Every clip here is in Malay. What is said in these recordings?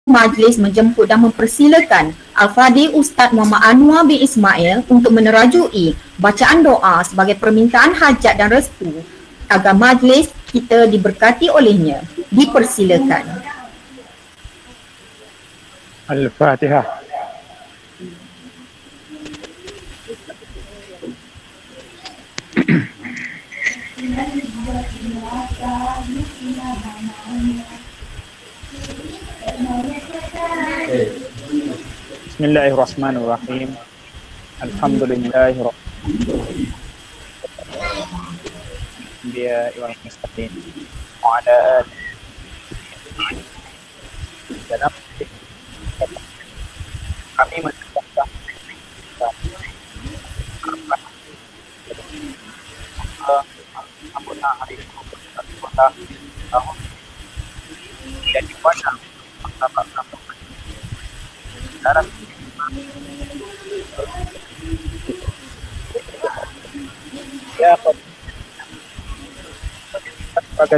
Majlis menjemput dan mempersilakan Al-Fadhil Ustaz Muhammad Anwar bin Ismail untuk menerajui bacaan doa sebagai permintaan hajat dan restu agar majlis kita diberkati olehnya. Dipersilakan. Al-Fatihah. Bismillahirrahmanirrahim. Alhamdulillahirrahmanirrahim. Dia wal mustaqim. Wa ala alihi dalam kami mengucapkan ampuna hari kita tahun dan dipandang maka darat ya pada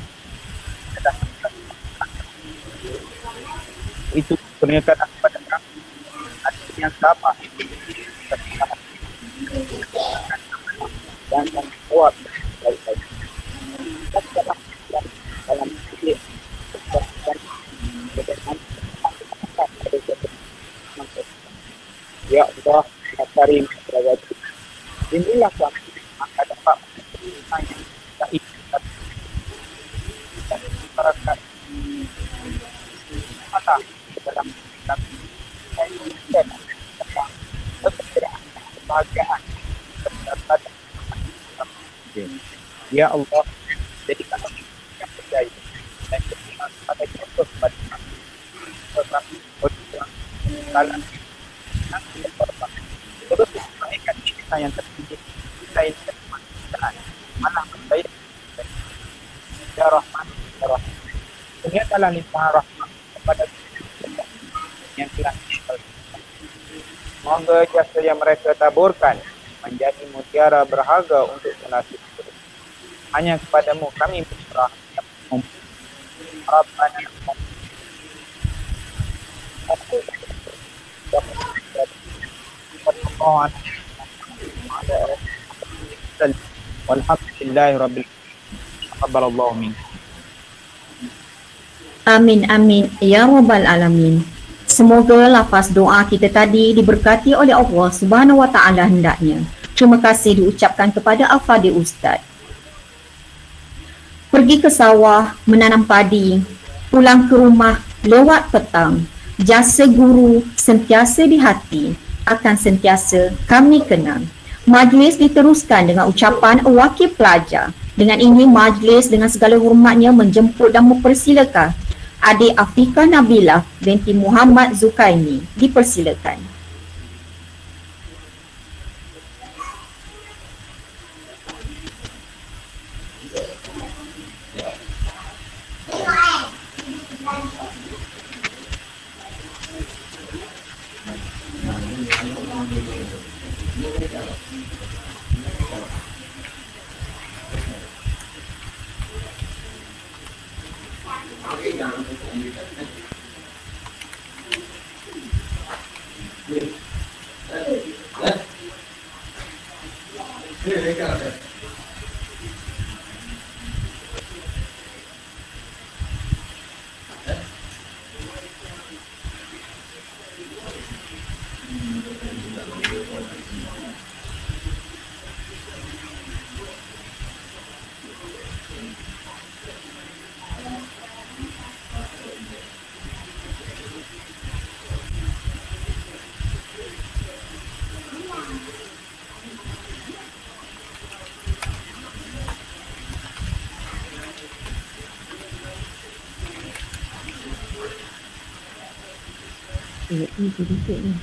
itu pernyataan kepada kami yang sama dan kuat dalam ya Allah karim berwajib inilah kami maka dapat yang kita inginkan masyarakat mata dalam kami dan kebahagiaan ya Allah jadikan kami yang percaya dan jadikan pada contoh pada kami dalam terus menaikan kita yang terpilih kita ini kemanusiaan mana baik ya Rahman ya Rahim ternyatalah limpah rahmat kepada kita yang telah kita semoga jasa yang mereka taburkan menjadi mutiara berharga untuk nasib hanya kepadamu kami berserah Rabbana walhamdulillahirabbil alamin. Amin amin ya rabbal alamin. Semoga lafaz doa kita tadi diberkati oleh Allah Subhanahu wa taala hendaknya. Terima kasih diucapkan kepada Al-Fadhil Ustaz. Pergi ke sawah menanam padi, pulang ke rumah lewat petang. Jasa guru sentiasa di hati, akan sentiasa kami kenang. Majlis diteruskan dengan ucapan wakil pelajar. Dengan ini majlis dengan segala hormatnya menjemput dan mempersilakan adik Afika Nabilah binti Muhammad Zukaini. Dipersilakan. Ini sedikit ni.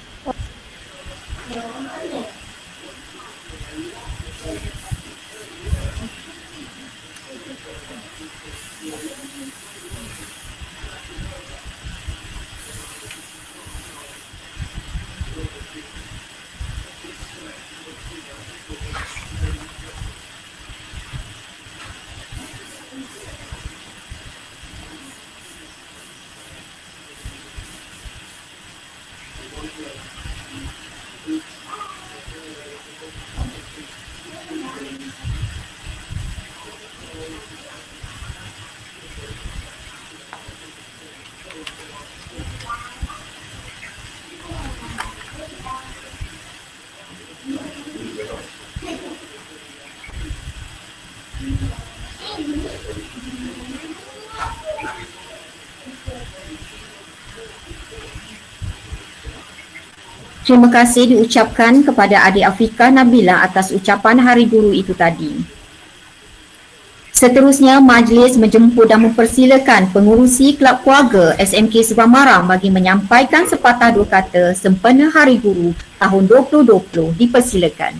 Terima kasih diucapkan kepada adik Afiqah Nabila atas ucapan Hari Guru itu tadi. Seterusnya, majlis menjemput dan mempersilakan pengurusi Kelab Keluarga SMK Subang Marang bagi menyampaikan sepatah dua kata sempena Hari Guru tahun 2020. Dipersilakan.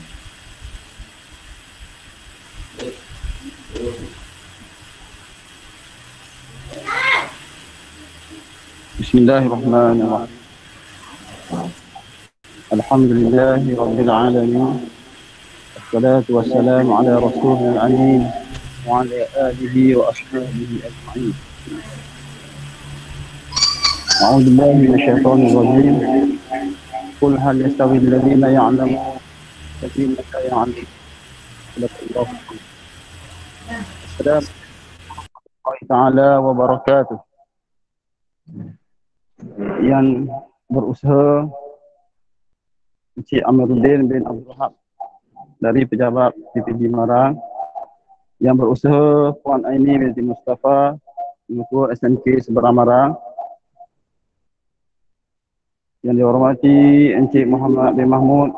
Bismillahirrahmanirrahim. Alhamdulillahi Rabbil Alamin. Assalatu wassalamu ala Rasulil Amin wa ala alihi wa ashabihi ajma'in. A'udzu billahi minasyaitonir rajim. Qul hal yastawi alladhina ya'lamun wal-ladzina la ya'lamun. Assalamu ta'ala wa barakatuh. Yang berusaha Encik Amiruddin bin Abdul Wahab dari pejabat PPB Marang, yang berusaha Puan Aini binti Mustafa, Ketua SMK Seberang Marang, yang dihormati Encik Muhammad bin Mahmud,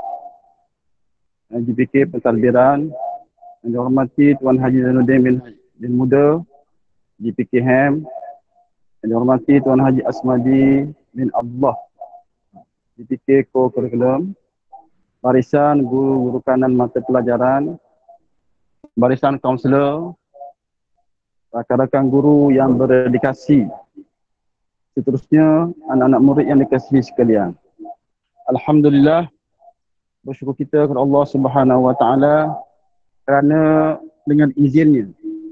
GPK Pentadbiran, yang dihormati Tuan Haji Zainuddin bin Muda, GPK HEM, yang dihormati Tuan Haji Asmadi bin Abdullah, GPK Co-Curriculum, barisan guru-guru kanan mata pelajaran, barisan kaunselor, rakan-rakan guru yang berdedikasi, seterusnya anak-anak murid yang dikasihi sekalian. Alhamdulillah, bersyukur kita kepada Allah Subhanahu Wa Taala kerana dengan izinnya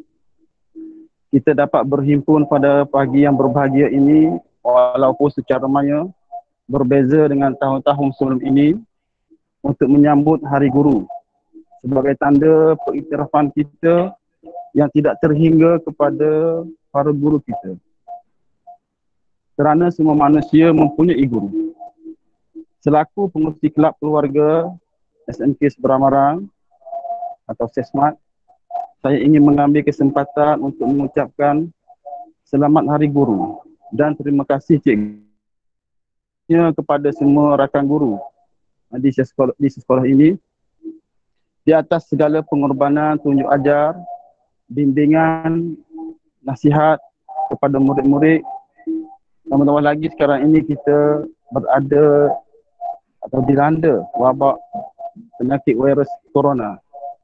kita dapat berhimpun pada pagi yang berbahagia ini, walaupun secara maya berbeza dengan tahun-tahun sebelum ini, untuk menyambut Hari Guru sebagai tanda pengiktirafan kita yang tidak terhingga kepada para guru kita. Kerana semua manusia mempunyai guru. Selaku pengurusi Kelab Keluarga SMK Seberang Marang atau SESMAT, saya ingin mengambil kesempatan untuk mengucapkan selamat Hari Guru dan terima kasih cikgu kepada semua rakan guru di sekolah ini di atas segala pengorbanan, tunjuk ajar, bimbingan, nasihat kepada murid-murid. Tambah-tambah lagi sekarang ini kita berada atau dilanda wabak penyakit virus corona.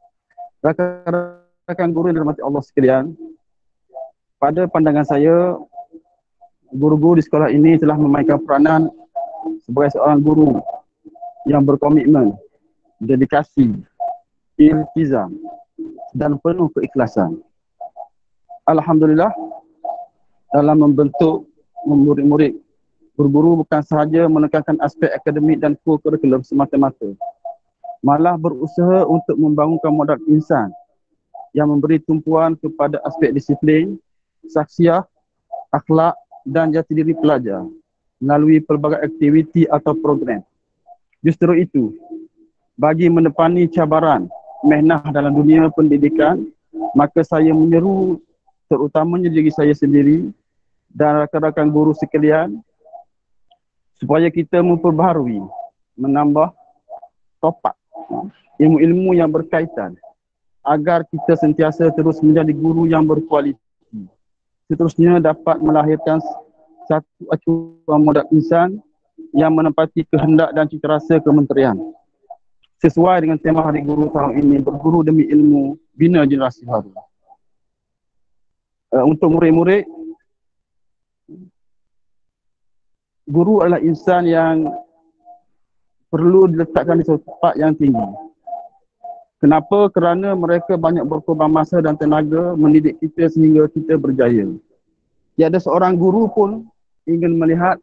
Rakan-rakan guru yang dirahmati Allah sekalian, pada pandangan saya, guru-guru di sekolah ini telah memainkan peranan sebagai seorang guru yang berkomitmen, dedikasi, iltizam dan penuh keikhlasan. Alhamdulillah, dalam membentuk murid-murid, guru-guru bukan sahaja menekankan aspek akademik dan kurikulum semata-mata, malah berusaha untuk membangunkan modal insan yang memberi tumpuan kepada aspek disiplin, saksiah, akhlak dan jati diri pelajar melalui pelbagai aktiviti atau program. Justru itu, bagi menepani cabaran mehnah dalam dunia pendidikan, maka saya menyeru terutamanya diri saya sendiri dan rakan-rakan guru sekalian supaya kita memperbaharui, menambah topak ilmu-ilmu yang berkaitan agar kita sentiasa terus menjadi guru yang berkualiti. Seterusnya dapat melahirkan satu acuan modal insan yang menepati kehendak dan citarasa kementerian. Sesuai dengan tema Hari Guru tahun ini, berguru demi ilmu, bina generasi baru. Untuk murid-murid, guru adalah insan yang perlu diletakkan di satu tempat yang tinggi. Kenapa? Kerana mereka banyak berkorban masa dan tenaga mendidik kita sehingga kita berjaya. Tiada seorang guru pun ingin melihat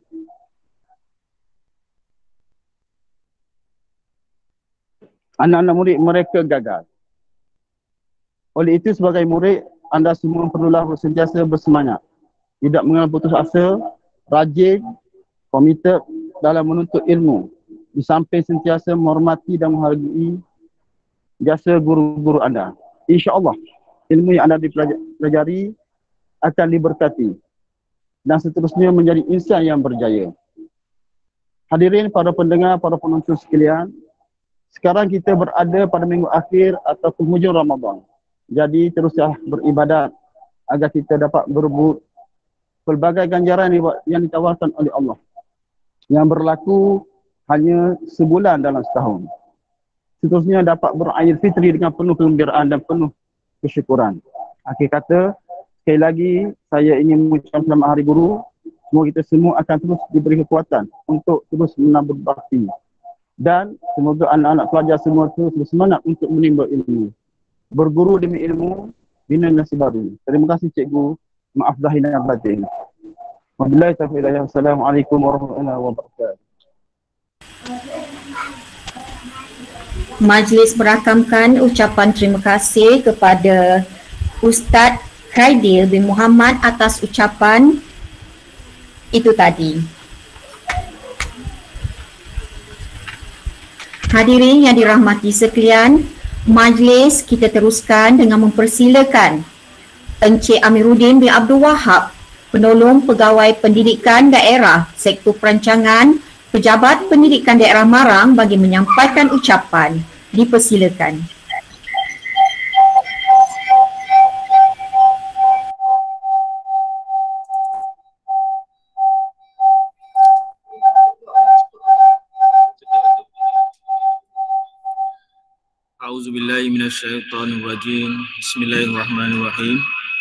anak-anak murid mereka gagal. Oleh itu, sebagai murid, anda semua perlulah sentiasa bersemangat, tidak mengenal putus asa rajin, komited dalam menuntut ilmu, di samping sentiasa menghormati dan menghargai jasa guru-guru anda. InsyaAllah, ilmu yang anda dipelajari akan diberkati dan seterusnya menjadi insan yang berjaya. Hadirin para pendengar, para penonton sekalian, sekarang kita berada pada minggu akhir atau penghujung Ramadan. Jadi teruslah beribadat agar kita dapat berebut pelbagai ganjaran yang ditawarkan oleh Allah yang berlaku hanya sebulan dalam setahun. Seterusnya dapat berair fitri dengan penuh kegembiraan dan penuh kesyukuran. Akhir kata, sekali lagi saya ingin mengucapkan selamat Hari Guru. Semoga kita semua akan terus diberi kekuatan untuk terus menambah bakti. Dan semoga anak-anak pelajar semua terus bersemangat untuk menimba ilmu. Berguru demi ilmu, bina nasi baru. Terima kasih cikgu. Maaf lahir dan batin. Wabillahi taufiq hidayah. Assalamualaikum warahmatullahi wabarakatuh. Majlis merakamkan ucapan terima kasih kepada Ustaz Khaidil bin Muhammad atas ucapan itu tadi. Hadirin yang dirahmati sekalian, majlis kita teruskan dengan mempersilakan Encik Amiruddin bin Abdul Wahab, Penolong Pegawai Pendidikan Daerah Sektor Perancangan Pejabat Pendidikan Daerah Marang bagi menyampaikan ucapan. Dipersilakan. A'udzubillahi minasyaitonirrajim. Bismillahirrahmanirrahim.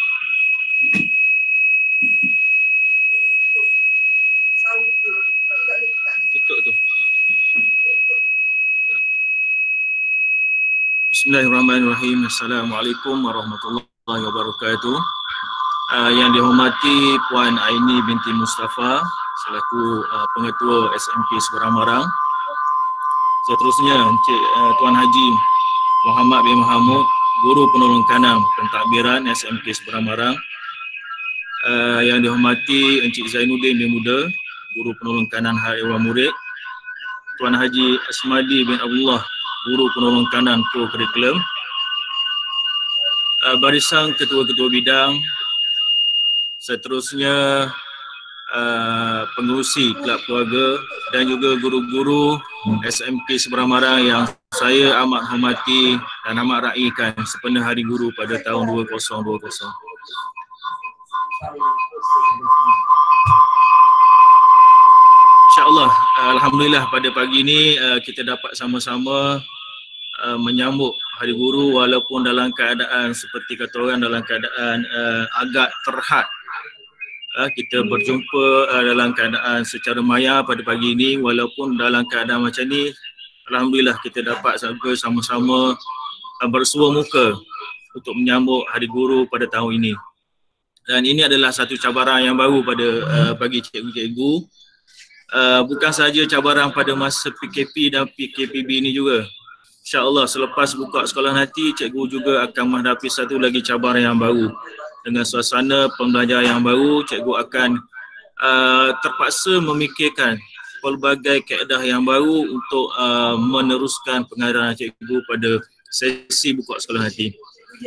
Bismillahirrahmanirrahim. Assalamualaikum warahmatullahi wabarakatuh. Yang dihormati Puan Aini binti Mustafa selaku pengetua SMK Seberang Marang. Seterusnya Encik Tuan Haji Muhammad bin Mahmud, Guru Penolong Kanam Pentadbiran SMK Seberang Marang. Yang dihormati Encik Zainuddin bin Muda, Guru Penolong Kanan Haiwan Murid. Tuan Haji Asmadi bin Abdullah, Guru Penolong Kanan Co-Curriculum. Barisan ketua-ketua bidang, seterusnya pengerusi kelab keluarga dan juga guru-guru SMK Seberang Marang yang saya amat hormati dan amat raikan sepenuh Hari Guru pada tahun 2020. InsyaAllah, alhamdulillah pada pagi ini kita dapat sama-sama menyambut Hari Guru walaupun dalam keadaan seperti kata orang dalam keadaan agak terhad. Kita berjumpa dalam keadaan secara maya pada pagi ini walaupun dalam keadaan macam ni, alhamdulillah kita dapat sama-sama bersua muka untuk menyambut Hari Guru pada tahun ini. Dan ini adalah satu cabaran yang baru pada bagi cikgu-cikgu. Bukan sahaja cabaran pada masa PKP dan PKPB ini juga. InsyaAllah selepas buka sekolah nanti, cikgu juga akan menghadapi satu lagi cabaran yang baru. Dengan suasana pembelajaran yang baru, cikgu akan terpaksa memikirkan pelbagai kaedah yang baru untuk meneruskan pengajaran cikgu pada sesi buka sekolah nanti.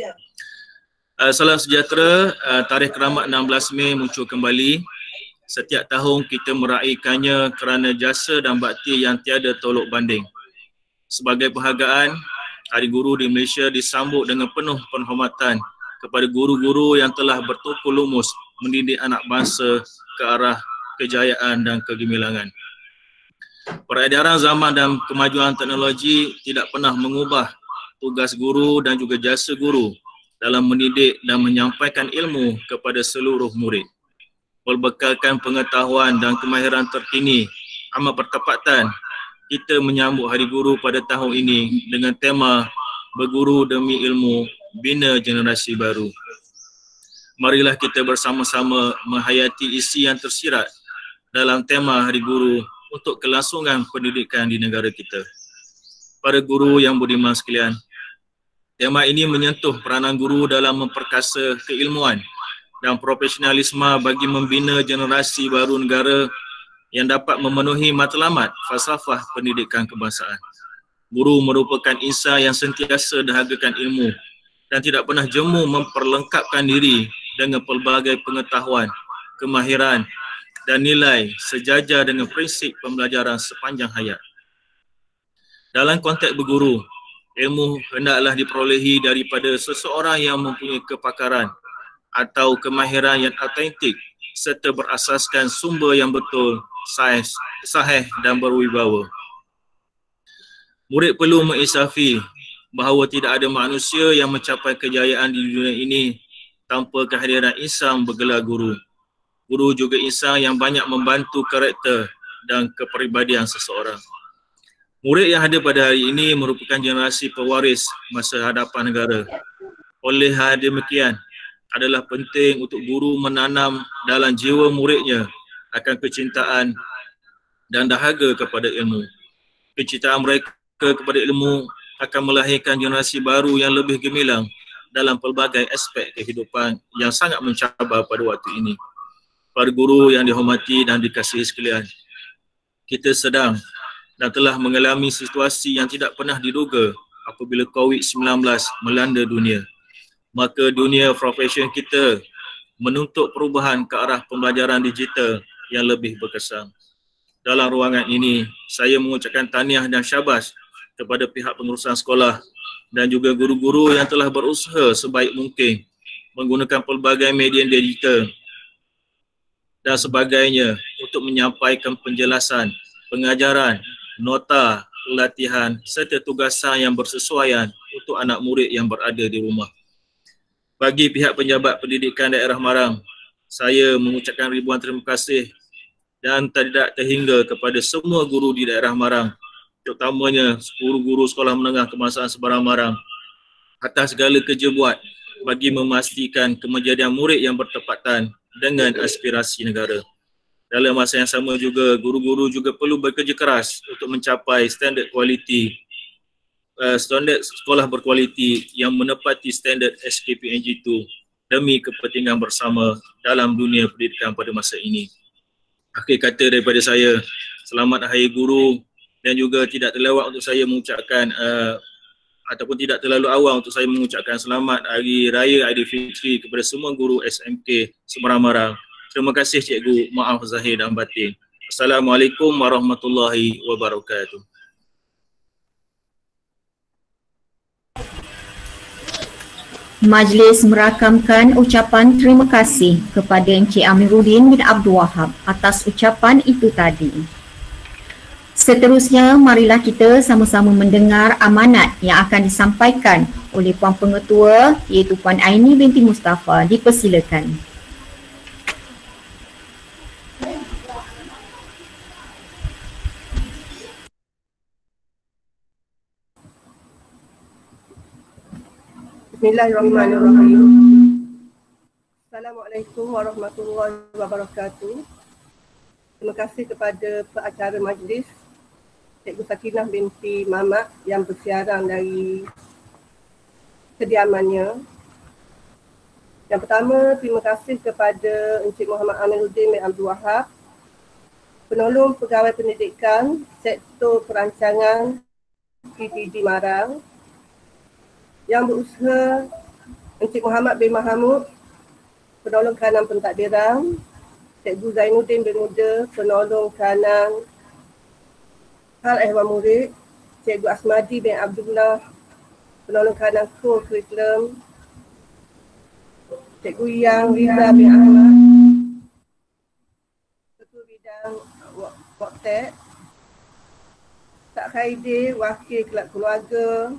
Salam sejahtera, tarikh keramat 16 Mei muncul kembali. Setiap tahun kita meraihkannya kerana jasa dan bakti yang tiada tolok banding. Sebagai penghargaan, Hari Guru di Malaysia disambut dengan penuh penghormatan kepada guru-guru yang telah bertukul lumus mendidik anak bangsa ke arah kejayaan dan kegemilangan. Peredaran zaman dan kemajuan teknologi tidak pernah mengubah tugas guru dan juga jasa guru dalam mendidik dan menyampaikan ilmu kepada seluruh murid. Berbekalkan pengetahuan dan kemahiran terkini, amat bertepatan kita menyambut Hari Guru pada tahun ini dengan tema Berguru Demi Ilmu, Bina Generasi Baru. Marilah kita bersama-sama menghayati isi yang tersirat dalam tema Hari Guru untuk kelangsungan pendidikan di negara kita. Para guru yang budiman sekalian, tema ini menyentuh peranan guru dalam memperkasa keilmuan dan profesionalisme bagi membina generasi baru negara yang dapat memenuhi matlamat falsafah pendidikan kebangsaan. Guru merupakan insan yang sentiasa dahagakan ilmu dan tidak pernah jemu memperlengkapkan diri dengan pelbagai pengetahuan, kemahiran dan nilai sejajar dengan prinsip pembelajaran sepanjang hayat. Dalam konteks berguru, ilmu hendaklah diperolehi daripada seseorang yang mempunyai kepakaran atau kemahiran yang autentik serta berasaskan sumber yang betul, sahih dan berwibawa. Murid perlu menginsafi bahawa tidak ada manusia yang mencapai kejayaan di dunia ini tanpa kehadiran insan bergelar guru. Guru juga insan yang banyak membantu karakter dan kepribadian seseorang. Murid yang ada pada hari ini merupakan generasi pewaris masa hadapan negara. Oleh hal demikian, adalah penting untuk guru menanam dalam jiwa muridnya akan kecintaan dan dahaga kepada ilmu. Kecintaan mereka kepada ilmu akan melahirkan generasi baru yang lebih gemilang dalam pelbagai aspek kehidupan yang sangat mencabar pada waktu ini. Para guru yang dihormati dan dikasihi sekalian, kita sedang dan telah mengalami situasi yang tidak pernah diduga apabila COVID-19 melanda dunia. Maka dunia profesion kita menuntut perubahan ke arah pembelajaran digital yang lebih berkesan. Dalam ruangan ini, saya mengucapkan tahniah dan syabas kepada pihak pengurusan sekolah dan juga guru-guru yang telah berusaha sebaik mungkin menggunakan pelbagai media digital dan sebagainya untuk menyampaikan penjelasan, pengajaran, nota, latihan serta tugasan yang bersesuaian untuk anak murid yang berada di rumah. Bagi pihak penjabat pendidikan daerah Marang, saya mengucapkan ribuan terima kasih dan tidak terhingga kepada semua guru di daerah Marang, terutamanya guru-guru sekolah menengah kebangsaan Sebarang Marang atas segala kerja buat bagi memastikan kemejadian murid yang bertepatan dengan aspirasi negara. Dalam masa yang sama juga, guru-guru juga perlu bekerja keras untuk mencapai standard kualiti, standard sekolah berkualiti yang menepati standard SKPNG 2 demi kepentingan bersama dalam dunia pendidikan pada masa ini. Akhir kata daripada saya, selamat Hari Guru, dan juga tidak terlewat untuk saya mengucapkan ataupun tidak terlalu awal untuk saya mengucapkan selamat Hari Raya Aidilfitri kepada semua guru SMK Sebarang Marang. Terima kasih cikgu, maaf zahir dan batin. Assalamualaikum warahmatullahi wabarakatuh. Majlis merakamkan ucapan terima kasih kepada Encik Amiruddin bin Abdul Wahab atas ucapan itu tadi. Seterusnya, marilah kita sama-sama mendengar amanat yang akan disampaikan oleh Puan Pengetua iaitu Puan Aini binti Mustafa. Dipersilakan. Bismillahirrahmanirrahim. Assalamualaikum warahmatullahi wabarakatuh. Terima kasih kepada pengacara majlis Cikgu Sakinah binti Mamat yang bersiaran dari kediamannya. Yang pertama, terima kasih kepada Encik Muhammad Amiruddin bin Abdul Wahab, penolong pegawai pendidikan Sektor Perancangan PTD Marang, yang berusaha Encik Muhammad bin Mahamud, penolong kanan pentadbiran, Cikgu Zainuddin bin Muda, penolong kanan Hal Ehwal Murid, Cikgu Asmadi bin Abdullah, penolong kanan Core Curriculum, Cikgu Yang Riza bin Ahmad, Ketua Bidang Waktek, Tak Khairi, Wakil Kelab Keluarga,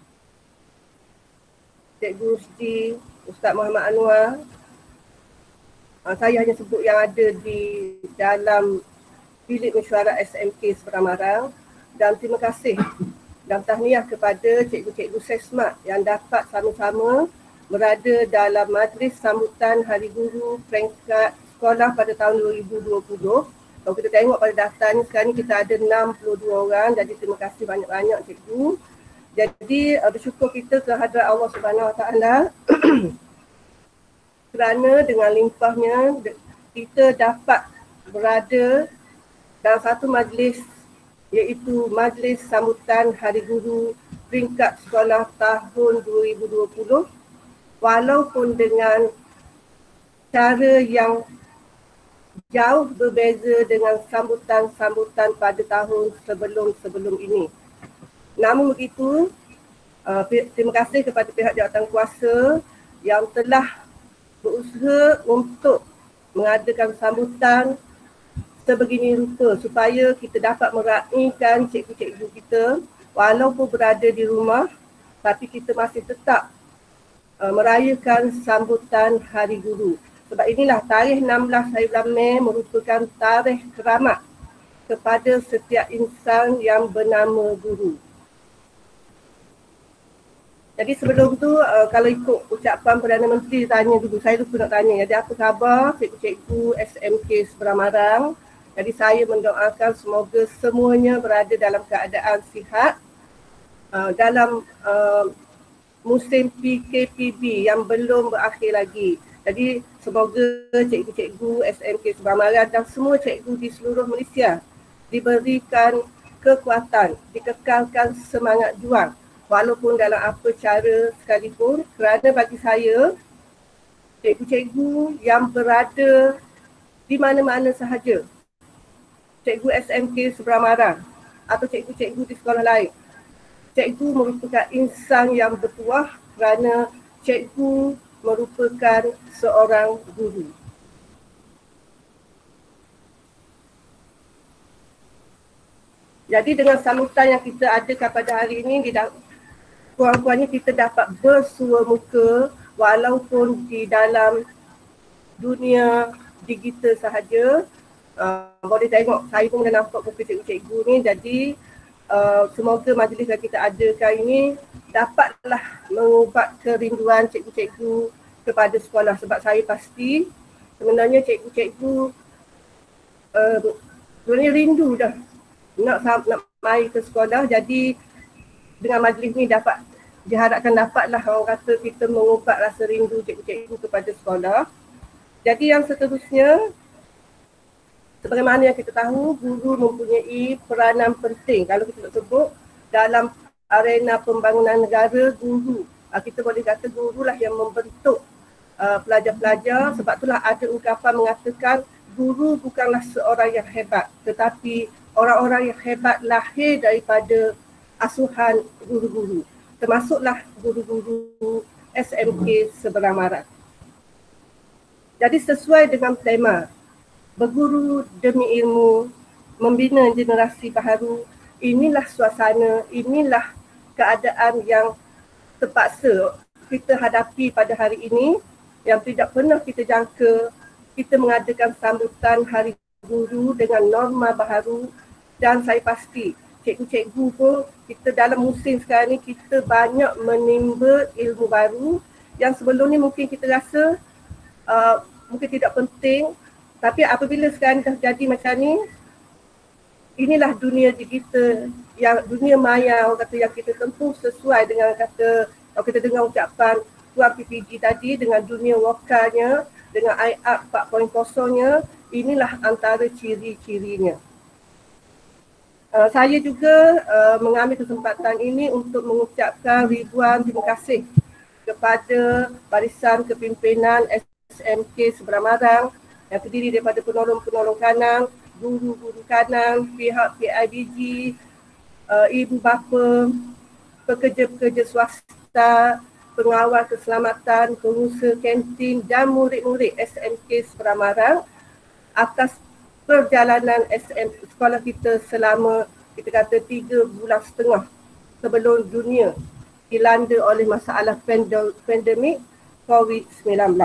Cikgu Rusdi, Ustaz Muhammad Anwar. Saya hanya sebut yang ada di dalam bilik mesyuarat SMK Sebarang Marang, dan terima kasih dan tahniah kepada cikgu-cikgu Sesmat yang dapat sama-sama berada dalam majlis sambutan Hari Guru peringkat sekolah pada tahun 2020. Kalau kita tengok pada daftar ni, sekarang ni kita ada 62 orang, jadi terima kasih banyak-banyak cikgu. Jadi bersyukur kita kehadrat Allah Subhanahu Wa Taala kerana dengan limpahnya kita dapat berada dalam satu majlis, iaitu Majlis Sambutan Hari Guru Peringkat Sekolah tahun 2020, walaupun dengan cara yang jauh berbeza dengan sambutan-sambutan pada tahun sebelum-sebelum ini. Namun begitu, terima kasih kepada pihak jawatankuasa yang telah berusaha untuk mengadakan sambutan sebegini rupa supaya kita dapat meraihkan cikgu-cikgu kita walaupun berada di rumah, tapi kita masih tetap merayakan sambutan Hari Guru. Sebab inilah tarikh 16 hari bulan Mei merupakan tarikh keramat kepada setiap insan yang bernama guru. Jadi sebelum tu, kalau ikut ucapan Perdana Menteri tanya dulu, saya lupa nak tanya. Jadi apa khabar cikgu-cikgu SMK Seberang? Jadi saya mendoakan semoga semuanya berada dalam keadaan sihat dalam musim PKPB yang belum berakhir lagi. Jadi semoga cikgu-cikgu SMK Seberang dan semua cikgu di seluruh Malaysia diberikan kekuatan, dikekalkan semangat juang walaupun dalam apa cara sekalipun, kerana bagi saya cikgu-cikgu yang berada di mana-mana sahaja, cikgu SMK Seberang atau cikgu-cikgu di sekolah lain, cikgu merupakan insan yang bertuah kerana cikgu merupakan seorang guru. Jadi dengan sambutan yang kita adakan pada hari ini, kurang-kurangnya kita dapat bersua muka walaupun di dalam dunia digital sahaja. Boleh tengok, saya pun dah nampak muka cikgu-cikgu ni. Jadi semoga majlis yang kita adakan ini dapatlah mengubat kerinduan cikgu-cikgu kepada sekolah. Sebab saya pasti sebenarnya cikgu-cikgu sebenarnya rindu dah nak mai ke sekolah. Jadi dengan majlis ni diharapkan dapatlah orang kata kita mengubat rasa rindu cikgu-cikgu kepada sekolah. Jadi yang seterusnya, sebagaimana yang kita tahu, guru mempunyai peranan penting. Kalau kita nak sebut dalam arena pembangunan negara, guru, kita boleh kata gurulah yang membentuk pelajar-pelajar. Sebab itulah ada ungkapan mengatakan guru bukanlah seorang yang hebat, tetapi orang-orang yang hebat lahir daripada asuhan guru-guru. Termasuklah guru-guru SMK Seberang. Jadi sesuai dengan tema berguru demi ilmu, membina generasi baharu, inilah suasana, inilah keadaan yang terpaksa kita hadapi pada hari ini, yang tidak pernah kita jangka. Kita mengadakan sambutan Hari Guru dengan norma baharu, dan saya pasti cikgu-cikgu pun kita dalam musim sekarang ni kita banyak menimba ilmu baru yang sebelum ni mungkin kita rasa mungkin tidak penting. Tapi apabila sekarang dah jadi macam ni, inilah dunia digital, yang dunia maya orang kata yang kita tempuh sesuai dengan kata, kalau kita dengar ucapan Tuan PPG tadi, dengan dunia wokalnya, dengan IAP 4.0-nya, inilah antara ciri-cirinya. Saya juga mengambil kesempatan ini untuk mengucapkan ribuan terima kasih kepada barisan kepimpinan SMK Seberang yang terdiri daripada penolong-penolong kanan, guru-guru kanan, pihak PIBG, ibu bapa, pekerja-pekerja swasta, pengawal keselamatan, pengusaha kantin dan murid-murid SMK Seberang atas perjalanan sekolah kita selama kita kata 3 bulan setengah sebelum dunia dilanda oleh masalah pandemik COVID-19.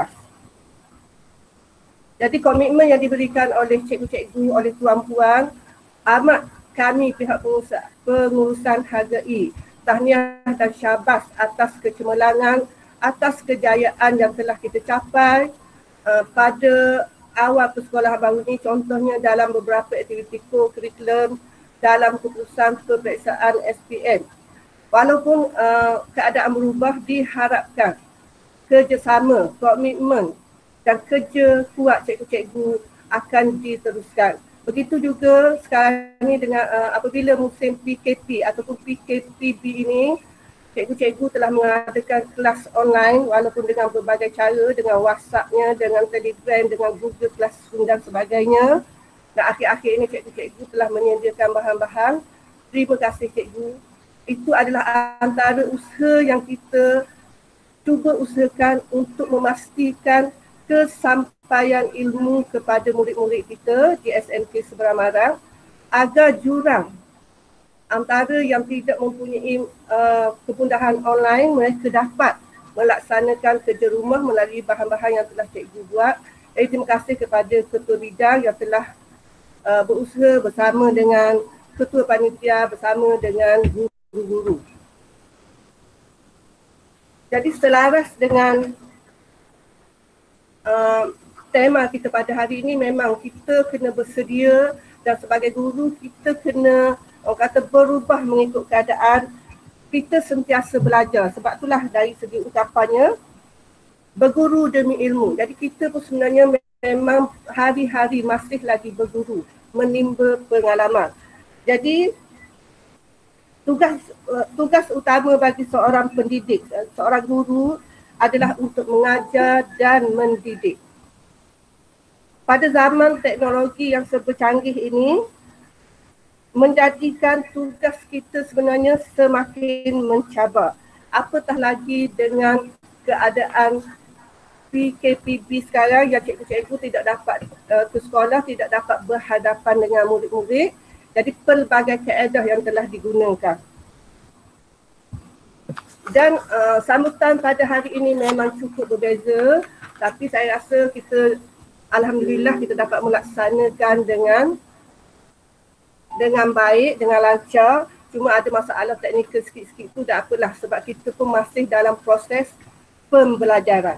Jadi komitmen yang diberikan oleh cikgu-cikgu, oleh tuan-puan, amat kami pihak pengurusan hargai. Tahniah dan syabas atas kecemerlangan, atas kejayaan yang telah kita capai pada awal persekolahan baru ini, contohnya dalam beberapa aktiviti kurikulum dalam keputusan peperiksaan SPM. Walaupun keadaan berubah, diharapkan kerjasama, komitmen dan kerja kuat cikgu-cikgu akan diteruskan. Begitu juga sekarang ni dengan apabila musim PKP ataupun PKPB ini, cikgu-cikgu telah mengadakan kelas online walaupun dengan berbagai cara, dengan WhatsApp-nya, dengan Telegram, dengan Google Classroom dan sebagainya. Dan akhir-akhir ini cikgu-cikgu telah menyediakan bahan-bahan. Terima kasih cikgu. Itu adalah antara usaha yang kita cuba usahakan untuk memastikan kesampaian ilmu kepada murid-murid kita di SMK Seberang Marang agar jurang antara yang tidak mempunyai kemudahan online mereka dapat melaksanakan kerja rumah melalui bahan-bahan yang telah cikgu buat. Jadi terima kasih kepada Ketua Bidang yang telah berusaha bersama dengan Ketua Panitia bersama dengan guru-guru. Jadi selaras dengan tema kita pada hari ini, memang kita kena bersedia dan sebagai guru kita kena orang kata berubah mengikut keadaan. Kita sentiasa belajar, sebab itulah dari segi ungkapannya berguru demi ilmu. Jadi kita pun sebenarnya memang hari-hari masih lagi berguru, menimba pengalaman. Jadi tugas utama bagi seorang pendidik, seorang guru adalah untuk mengajar dan mendidik. Pada zaman teknologi yang serba canggih ini, menjadikan tugas kita sebenarnya semakin mencabar. Apatah lagi dengan keadaan PKPB sekarang yang cikgu-cikgu tidak dapat ke sekolah, tidak dapat berhadapan dengan murid-murid. Jadi pelbagai kaedah yang telah digunakan. Dan sambutan pada hari ini memang cukup berbeza, tapi saya rasa kita alhamdulillah kita dapat melaksanakan dengan baik, dengan lancar. Cuma ada masalah teknikal sikit-sikit tu tak apalah, sebab kita pun masih dalam proses pembelajaran.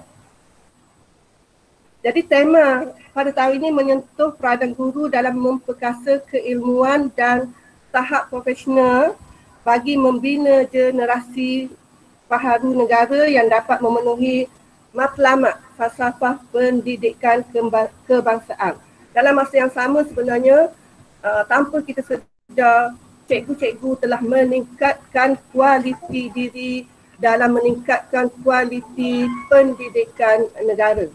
Jadi tema pada tahun ini menyentuh peranan guru dalam memperkasa keilmuan dan tahap profesional bagi membina generasi baharu negara yang dapat memenuhi matlamat falsafah pendidikan kebangsaan. Dalam masa yang sama sebenarnya tanpa kita sedar, cikgu-cikgu telah meningkatkan kualiti diri dalam meningkatkan kualiti pendidikan negara.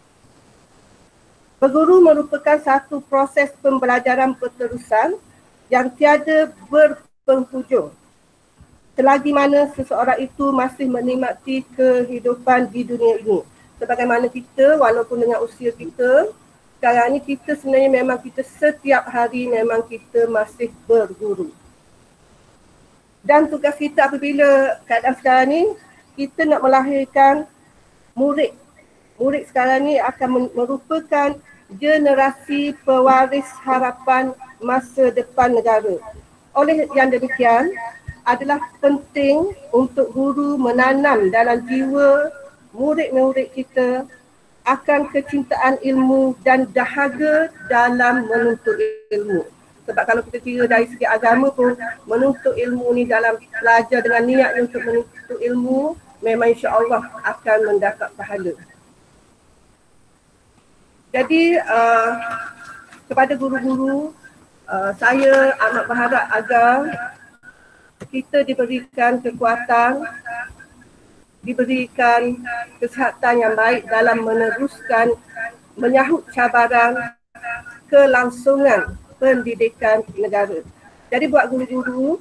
Berguru merupakan satu proses pembelajaran berterusan yang tiada berpenghujung selagi mana seseorang itu masih menikmati kehidupan di dunia ini. Sebagaimana kita, walaupun dengan usia kita, sekarang ni kita sebenarnya memang kita setiap hari memang kita masih berguru. Dan tugas kita apabila keadaan sekarang ni, kita nak melahirkan murid. Murid sekarang ni akan merupakan generasi pewaris harapan masa depan negara. Oleh yang demikian, adalah penting untuk guru menanam dalam jiwa murid-murid kita akan kecintaan ilmu dan dahaga dalam menuntut ilmu. Sebab kalau kita kira dari segi agama pun, menuntut ilmu ni dalam belajar dengan niat untuk menuntut ilmu, memang insya-Allah akan mendapat pahala. Jadi kepada guru-guru, saya amat berharap agar kita diberikan kekuatan, diberikan kesihatan yang baik dalam meneruskan menyahut cabaran kelangsungan pendidikan negara. Jadi buat guru-guru,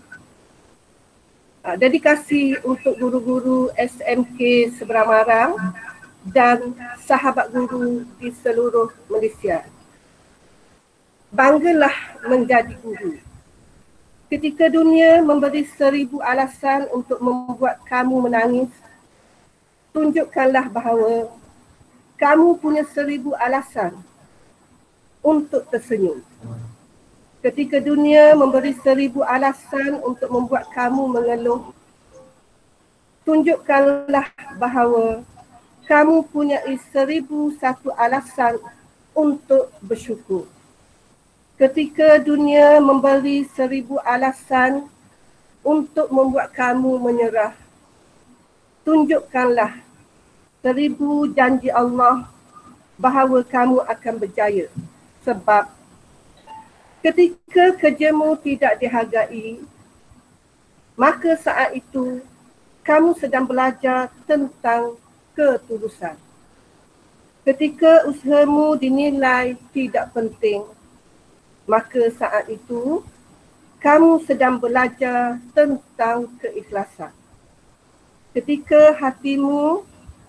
dedikasi untuk guru-guru SMK Seberang Marang dan sahabat guru di seluruh Malaysia. Banggalah menjadi guru. Ketika dunia memberi 1000 alasan untuk membuat kamu menangis, tunjukkanlah bahawa kamu punya 1000 alasan untuk tersenyum. Ketika dunia memberi 1000 alasan untuk membuat kamu mengeluh, tunjukkanlah bahawa kamu punya 1001 alasan untuk bersyukur. Ketika dunia memberi 1000 alasan untuk membuat kamu menyerah, tunjukkanlah 1000 janji Allah bahawa kamu akan berjaya. Sebab ketika kerjamu tidak dihargai, maka saat itu kamu sedang belajar tentang ketulusan. Ketika usahamu dinilai tidak penting, maka saat itu kamu sedang belajar tentang keikhlasan. Ketika hatimu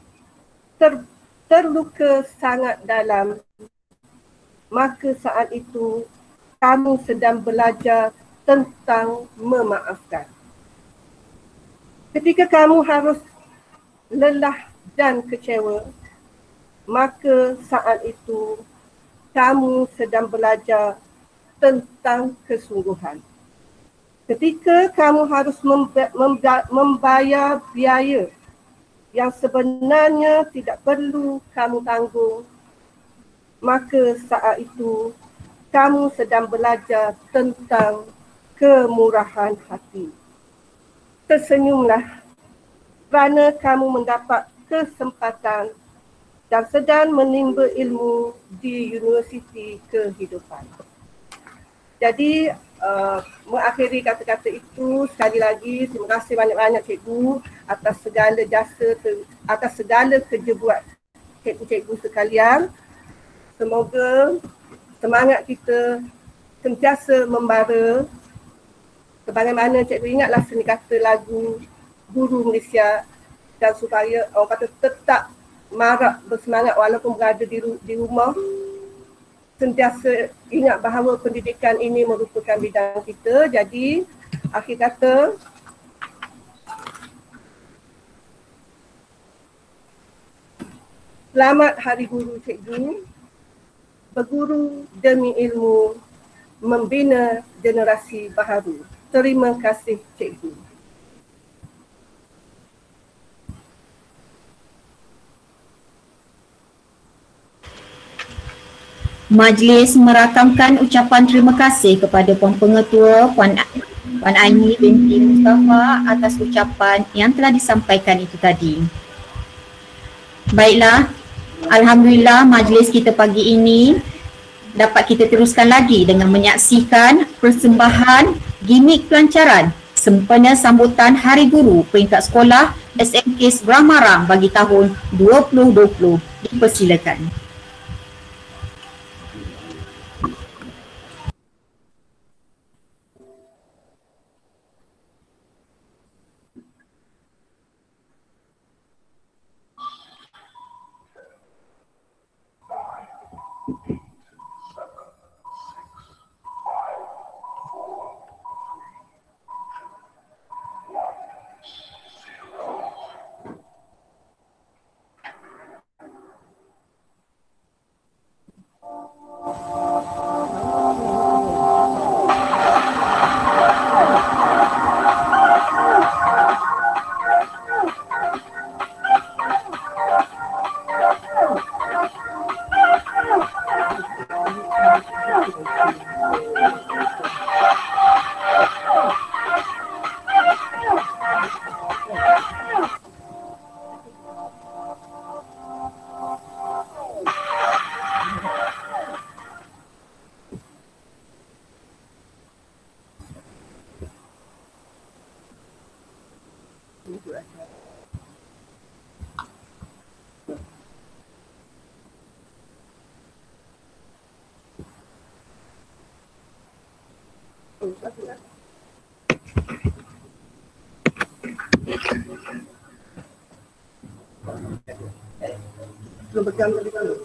terluka sangat dalam, maka saat itu kamu sedang belajar tentang memaafkan. Ketika kamu harus lelah dan kecewa, maka saat itu kamu sedang belajar tentang kesungguhan. Ketika kamu harus membayar biaya yang sebenarnya tidak perlu kamu tanggung, maka saat itu kamu sedang belajar tentang kemurahan hati. Tersenyumlah kerana kamu mendapat kesempatan dan sedang menimba ilmu di Universiti Kehidupan. Jadi mengakhiri kata-kata itu, sekali lagi terima kasih banyak-banyak cikgu atas segala jasa, atas segala kerja buat cikgu-cikgu sekalian. Semoga semangat kita sentiasa membara. Sebagaimana cikgu ingatlah seni kata lagu Guru Malaysia, dan supaya orang kata tetap marak bersemangat walaupun berada di rumah, sentiasa ingat bahawa pendidikan ini merupakan bidang kita. Jadi akhir kata, selamat Hari Guru cikgu. Berguru demi ilmu, membina generasi baharu. Terima kasih cikgu. Majlis merakamkan ucapan terima kasih kepada Puan Pengetua, Puan Aini binti Mustafa atas ucapan yang telah disampaikan itu tadi. Baiklah, alhamdulillah majlis kita pagi ini dapat kita teruskan lagi dengan menyaksikan persembahan gimik pelancaran sempena sambutan Hari Guru peringkat sekolah SMK Bramarang bagi tahun 2020. Dipersilakan. Belum pegang tadi dulu.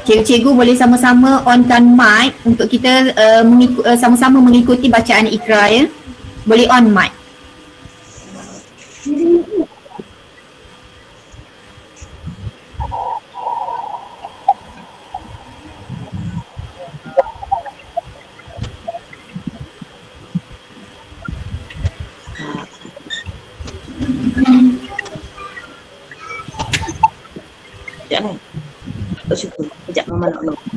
Cikgu-cikgu boleh sama-sama onkan mic untuk kita sama-sama mengikuti bacaan Iqra ya. Boleh on mic. Sekejap ni. Tak syukur. Sekejap Mama nak tolong.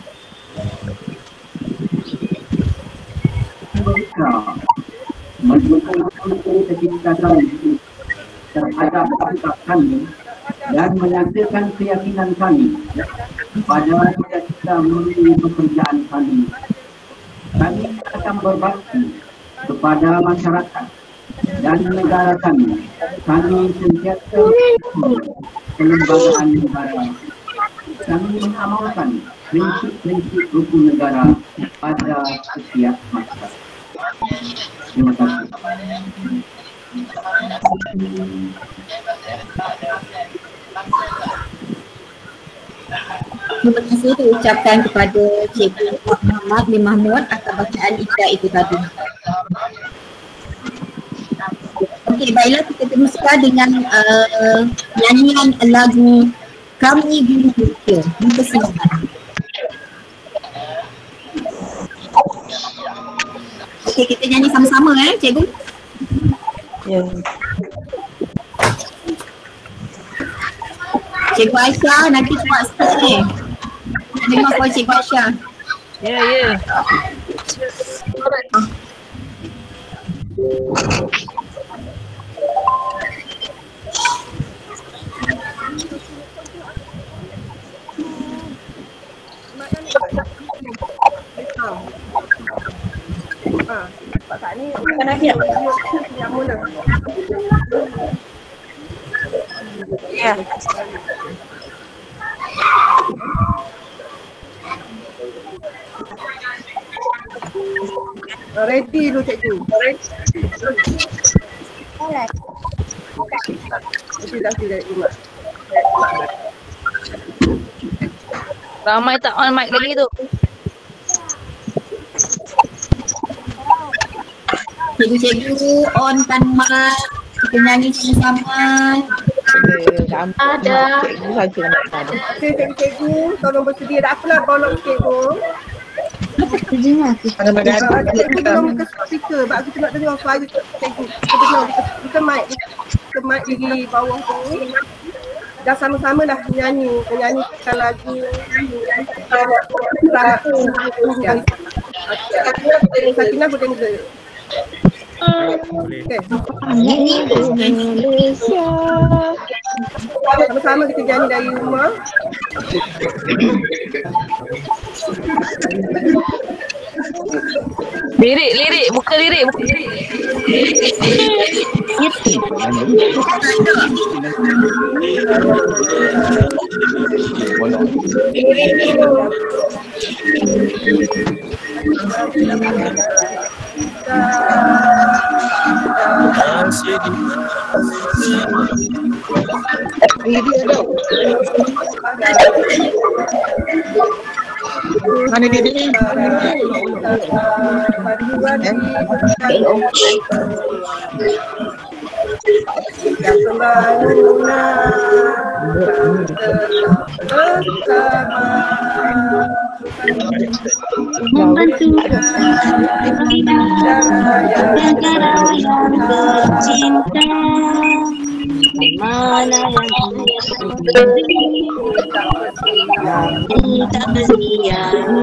Menunjukkan ketika kami terhadap sikap kami dan menyatakan keyakinan kami pada cita-cita melalui pekerjaan kami. Kami akan berbakti kepada masyarakat dan negara kami. Kami sentiasa kelembagaan negara. Kami mengamalkan prinsip-prinsip rukun negara pada setiap masyarakat. Terima kasih. Terima kasih diucapkan kepada Cikgu Muhammad bin Mahmud atas bacaan Iqra itu tadi. Okey, baiklah kita teruskan dengan nyanyian lagu Kami Guru Kita. Dipersilakan. Okey, kita nyanyi sama-sama Cikgu. Ya. Cikgu Aisyah nanti buat skip ni. Nak dengar suara Cikgu Aisyah. Ya. Bukan lagi yang mula. Ya. Ready dulu cikgu. Dah cikgu. Ramai tak on mic lagi tu. Cikgu-cikgu onkan mic. Kita nyanyi sama-sama. Ada. Okey cikgu, tolong bersedia. Tak apalah tolong cikgu. Cikgu tolong buka speaker sebab kita nak dengar suara cikgu. Kita dengar buka mic. Buka mic di bawah tu. Dah sama-sama dah menyanyikan lagu. Sakinah boleh mula. Okay. Sama-sama kita nyanyi dari rumah. Lirik, buka lirik. Mana dia ni? Membantu negara yang tercinta, mana yang kita bersedia,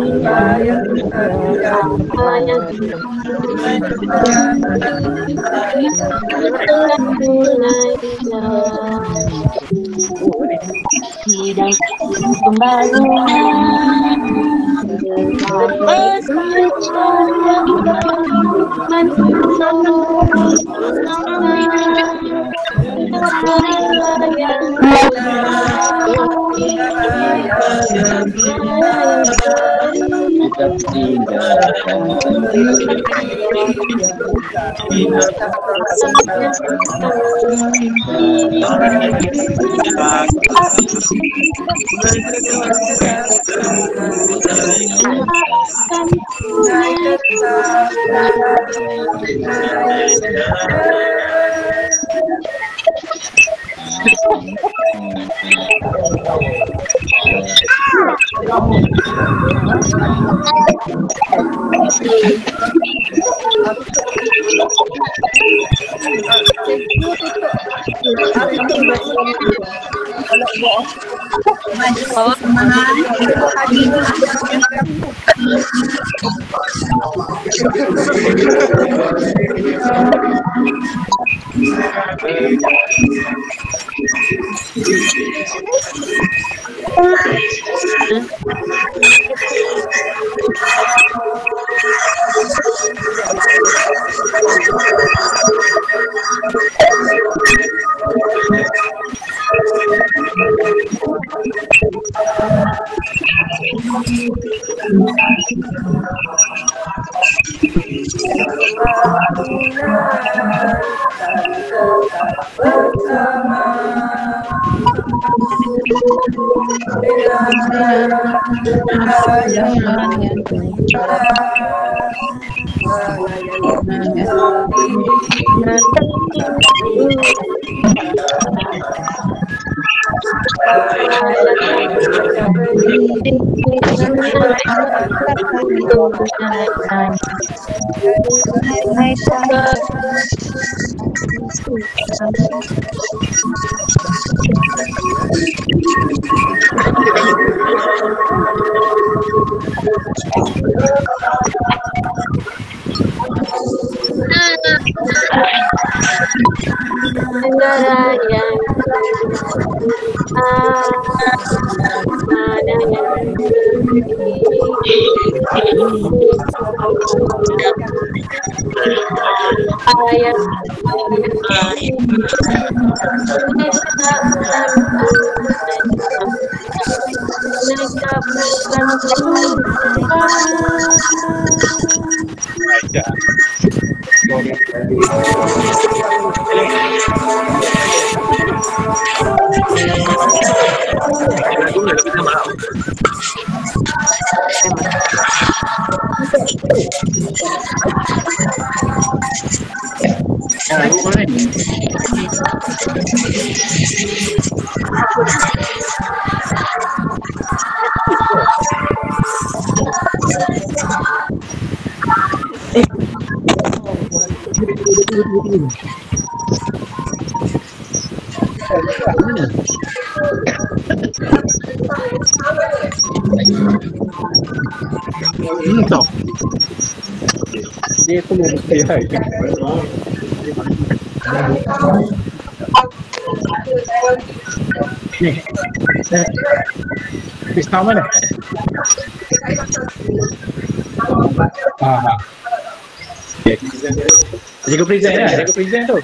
apa yang mulai bidang pembangunan Dia tu mau berkaya. Ni. Pistol mana? Jaga present lah, jaga present tu.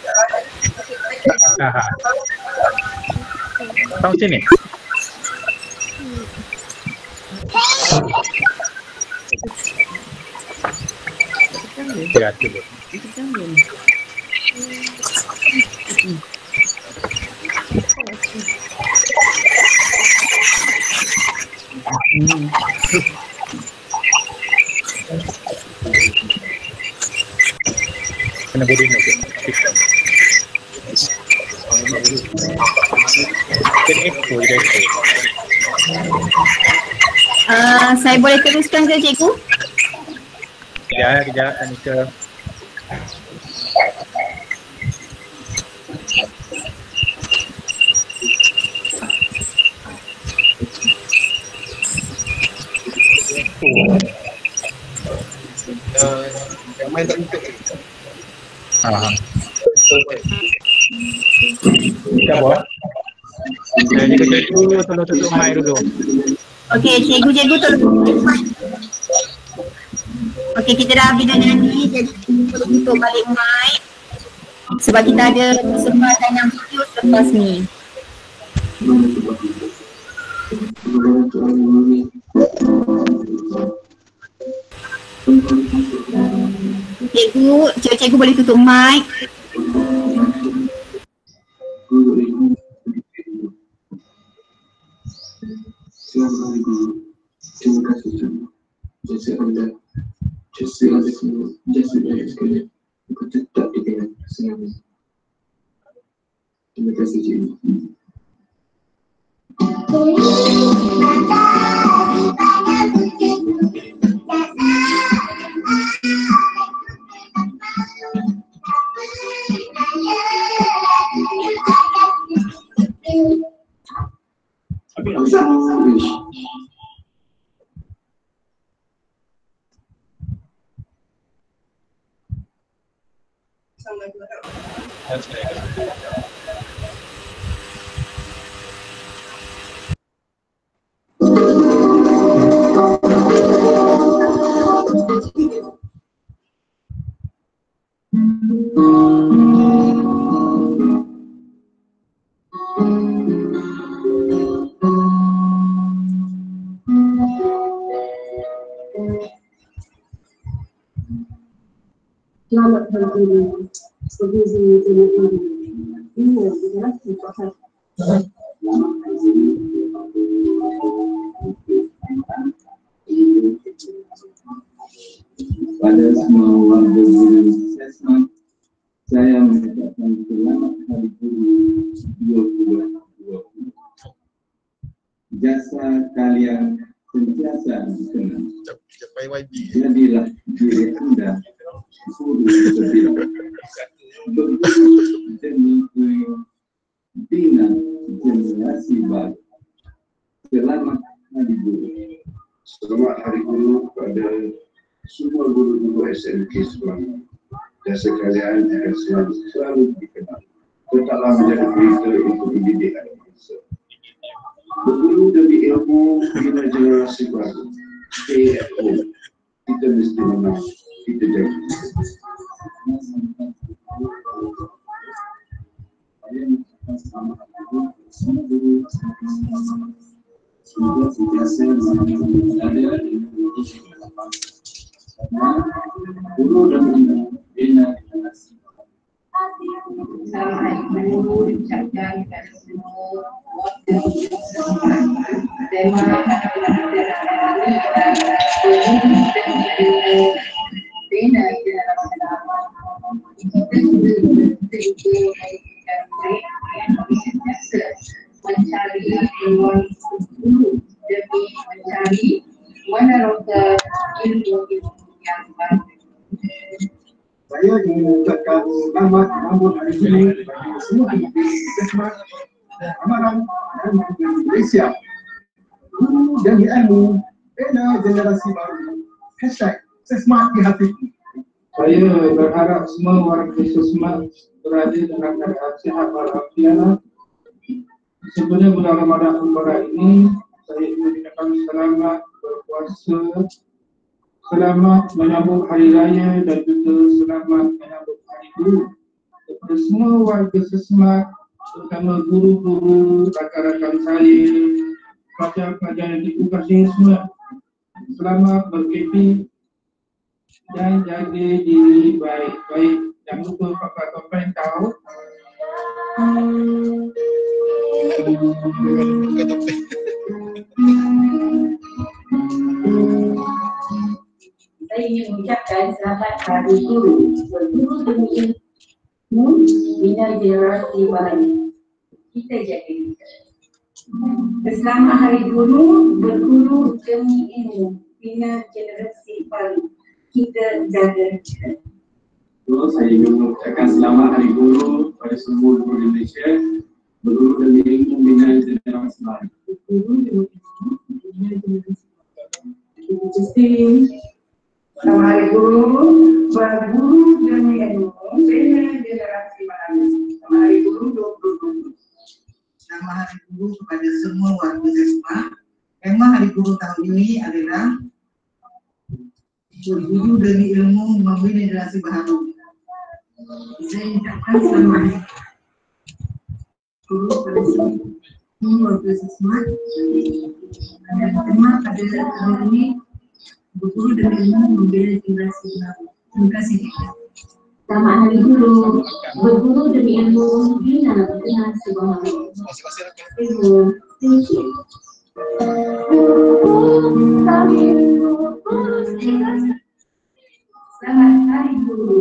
Tahu sini. Grazie. Kena bodi ni. Saya boleh teruskan ke cikgu? Kejap Anika. Yang main tak minta. Kita buat. Cikgu tolong tutup mic dulu. Okey, cikgu tolong tutup mic. Okey, kita dah habis dah nyanyi, jadi tolong tutup balik mic. Sebab kita ada kesempatan yang video selepas ni. Cikgu boleh tutup mic. Selamat Hari Guru. Terima kasih semua. Jasa anda, jasa anda semua, jasa saya sekalian. Aku tetap dengan selama. Terima kasih cikgu. Selamat Hari Guru. Sebagai jenazah ini adalah proses. Pada semua warga guru Sesmat, saya mengucapkan selamat Hari Guru 2020. Jasa kalian sentiasa dikenang. Jadilah diri anda guru terpilih demi bina generasi baru. Selamat Hari Guru. Selamat Hari Guru kepada semua guru-guru SMK Selangor. Jasa kalian akan selalu dikenal. Tetaplah menjadi berita untuk mendidik anak bangsa. Berguru demi ilmu bina generasi baru. Stay at home. Kita mesti menang. Kita jangan. Semoga sentiasa ada di Indonesia guru dan bina generasi. Selamat Hari Guru diucapkan kepada semua tema bina generasi lama. Kita mencari ilmu guru demi mencari meneroka ilmu yang baru. Saya ingin mengucapkan selamat menyambut Hari Guru bagi semua guru Sesmat dan Amaran dan Malaysia. Guru demi ilmu, bina generasi baru. #Sesmat di hati. Saya berharap semua warga Sesmat berada dalam keadaan sihat walafiat. Sebenarnya bulan Ramadan Mubarak ini saya ingin mengucapkan selamat berpuasa, selamat menyambut hari raya dan juga selamat menyambut Hari Guru kepada semua warga Sesmat, terutama guru-guru, rakan-rakan saya, pelajar-pelajar yang dikasih semua. Selamat ber-KP dan jaga diri baik-baik. Jangan lupa pakai topeng kau. Saya ingin mengucapkan selamat Hari Guru. Berguru demi ilmu bina generasi baru. Kita jaga diri. Selamat Hari Guru. Berguru demi ilmu bina generasi baru. Kita jaga diri. Saya ingin mengucapkan selamat Hari Guru pada semua guru Indonesia. Berguru demi ilmu bina generasi baru. Selamat Hari Guru. Berguru demi ilmu bina generasi baru. Selamat Hari Guru 2020. Selamat Hari Guru kepada semua warga Sesmat. Tema Hari Guru tahun ini adalah berguru demi ilmu membina generasi baru. Saya ucapkan selamat Guru kepada semua warga Sesmat. Dan tema pada tahun ini berguru demi ilmu membina generasi baru. Terima kasih. Selamat Hari Guru. Berguru demi ilmu bina generasi baru. Thank you. Selamat Hari Guru.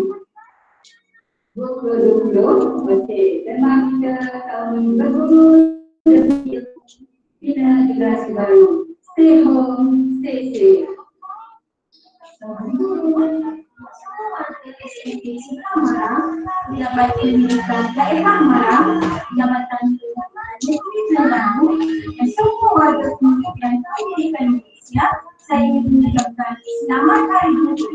Guru, okey. Tema kita tahun berguru demi bina generasi baru. Stay home, stay safe. Dapat diberikan daerah Marang, Jabatan Negeri Terengganu, dan semua penduduk yang kami di Indonesia. Saya ingin mengucapkan selamat Hari Guru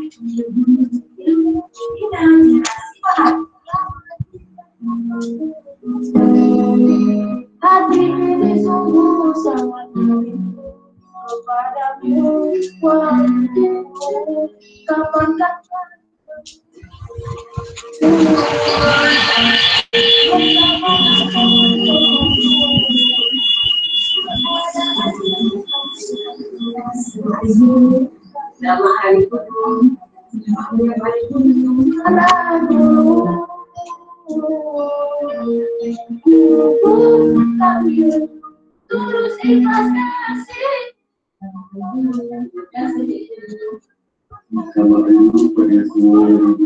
bina generasi baru. Hati ini sungguh sangat merindu kepadamu, kapan Selamat Hari Guru. Tulus ikhlas kasih. Selamat Hari Guru pada semua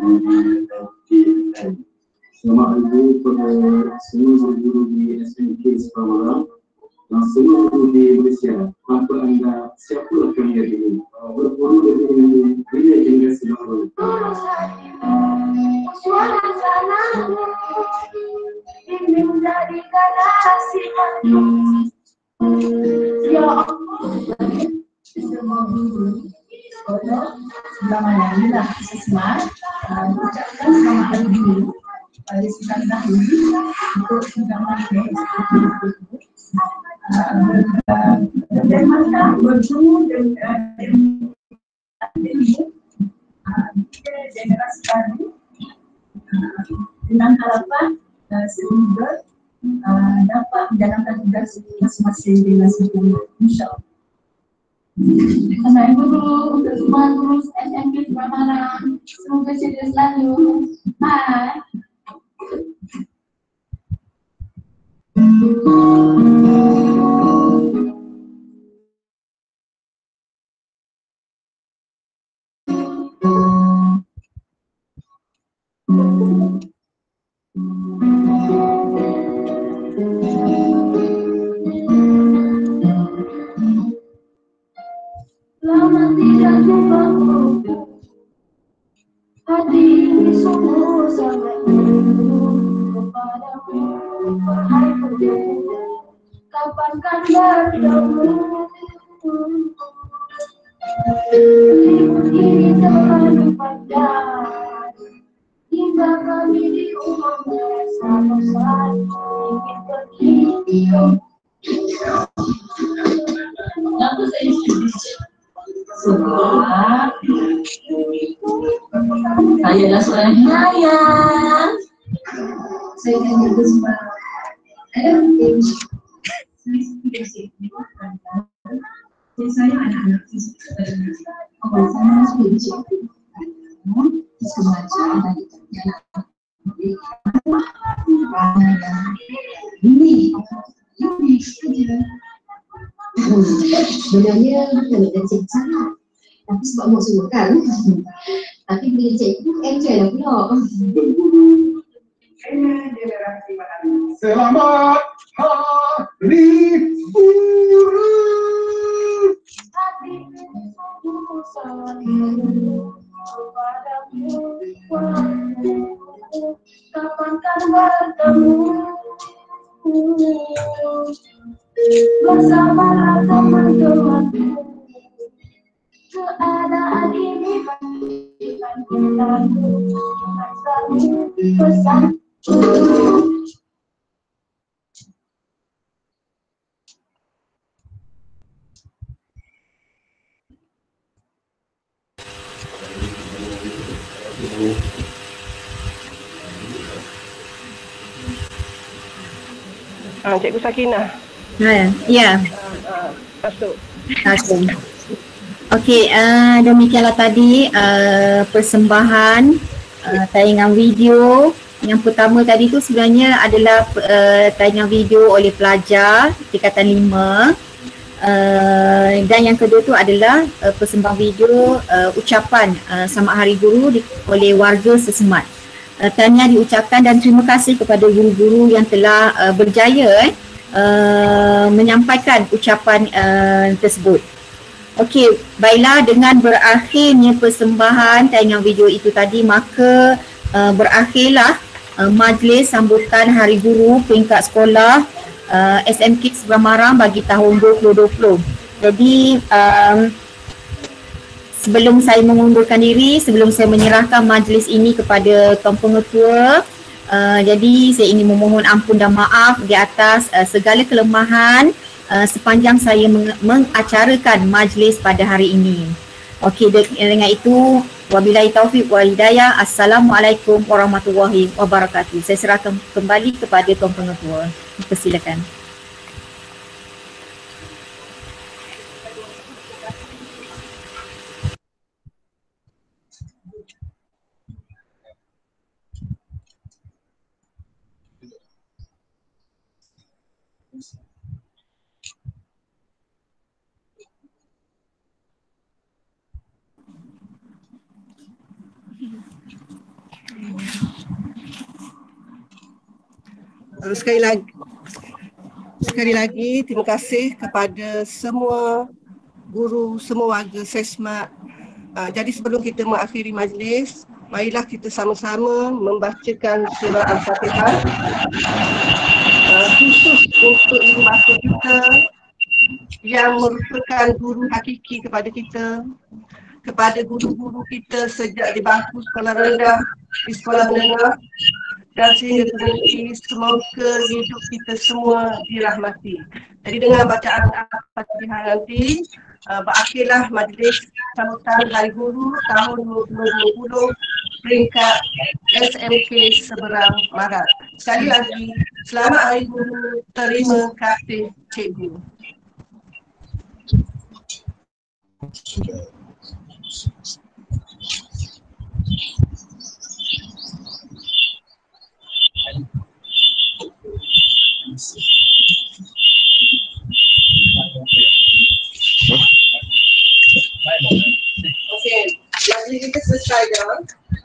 selamat Hari Guru pada semua guru di SMK Semarang dan semua guru di Malaysia. Tanpa anda, siapa akan menjadi guru? Berguru dari bina generasi baru. Tulus hatimu, suara sanamu, ingin menjadikan nasihatmu. Ya Allah, semua guru sekolah selama lah Sesmat ucapkan selamat Hari Guru pada 9 tahun untuk undangan dan masa berguru dan generasi baru dengan harapan semoga dapat menjalankan tugas masing-masing dengan sempurna, insyaAllah. Selamat Guru untuk semua guru SMK Semarang. Semoga ceria selalu. Hai. Lama tidak jumpa hati ini sungguh sangat rindu kepadamu. Hai Guru, kapan kan bertemu? Libur ini terlalu panjang hingga kami di rumah bersama-sama ingin pergi ke lalu saya sebab saya adalah seorang nelayan. Saya ingin bersama saya anak-anak awal saya sudah semacam ini saja. Sebenarnya bukan dan cikgu tapi sebab mau semua kan. Tapi bila cikgu enjoy lah pula. Selamat Hari Guru. Hati sungguh sangat rindu kepadamu. Kapan kan bertemu? Bersamalah teman-temanku. Keadaan ini berikan kita selalu pesan. Cikgu Sakinah. Ya. Masuk. Okey, demikianlah tadi persembahan tayangan video. Yang pertama tadi tu sebenarnya adalah tayangan video oleh pelajar tingkatan 5 Dan yang kedua tu adalah persembahang video ucapan Selamat Hari Guru oleh warga Sesemat. Tahniah diucapkan dan terima kasih kepada guru-guru yang telah berjaya menyampaikan ucapan tersebut. Okey, baiklah, dengan berakhirnya persembahan tayangan video itu tadi, maka berakhirlah majlis sambutan Hari Guru peringkat sekolah SMK Seberang Marang bagi tahun 2020. Jadi sebelum saya mengundurkan diri, sebelum saya menyerahkan majlis ini kepada Tuan Pengetua, jadi saya ingin memohon ampun dan maaf di atas segala kelemahan sepanjang saya mengacarakan majlis pada hari ini. Okey, dengan itu wabillahi taufiq wal hidayah. Assalamualaikum warahmatullahi wabarakatuh. Saya serahkan kembali kepada Tuan Pengetua. Persilakan. Sekali lagi terima kasih kepada semua guru, semua warga Sesmat. Jadi sebelum kita mengakhiri majlis, marilah kita sama-sama membacakan surah Al-Fatihah khusus untuk ibu bapa kita yang merupakan guru hakiki kepada kita, kepada guru-guru kita sejak di bangku sekolah rendah, di sekolah menengah, dan sehingga nanti semoga hidup kita semua dirahmati. Jadi dengan bacaan Al-Fatihah nanti berakhirlah majlis sambutan Hari Guru tahun 2020 peringkat SMK Seberang Marang. Sekali lagi, selamat Hari Guru, terima kasih Cikgu. Okey, majlis kita selesai dah.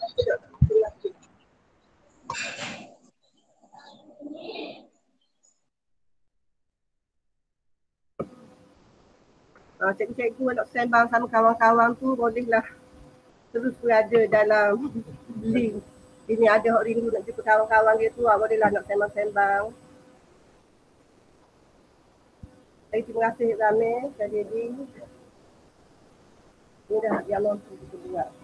Cikgu-cikgu nak sembang sama kawan-kawan tu bolehlah terus berada dalam link. Ini ada hok rindu nak jumpa kawan-kawan dia tu, bolehlah nak sembang-sembang. Terima kasih Ramil, Kak Dedi. Ini dah yang mampu kita buat.